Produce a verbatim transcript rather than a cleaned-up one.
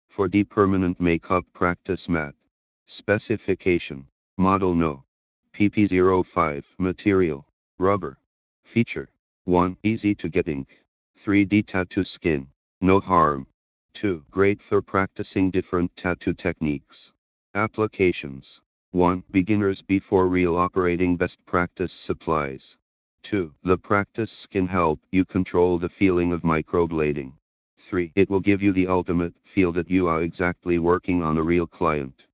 four D permanent makeup practice mat. Specification. Model No. P P zero five. Material. Rubber. Feature. one. Easy to get ink. three D tattoo skin. No harm. two. Great for practicing different tattoo techniques. Applications. one. Beginners before real operating. Best practice supplies. two. The practice can help you control the feeling of microblading. three. It will give you the ultimate feel that you are exactly working on a real client.